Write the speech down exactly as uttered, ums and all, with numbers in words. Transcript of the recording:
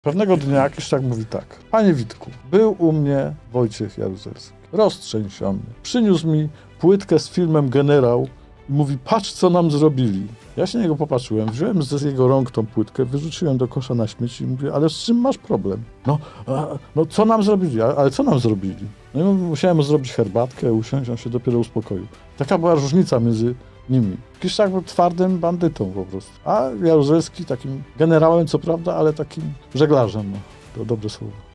Pewnego dnia Kiszczak mówi tak. Panie Witku, był u mnie Wojciech Jaruzelski, roztrzęsiony. Przyniósł mi płytkę z filmem Generał i mówi, patrz co nam zrobili. Ja się na niego popatrzyłem, wziąłem z jego rąk tą płytkę, wyrzuciłem do kosza na śmieci i mówię, ale z czym masz problem? No, a, no co nam zrobili? Ale co nam zrobili? No i musiałem zrobić herbatkę, usiąść, on się dopiero uspokoił. Taka była różnica między nimi. Kiszczak był twardym bandytą po prostu, a Jaruzelski takim generałem, co prawda, ale takim żeglarzem, no, to dobre słowo.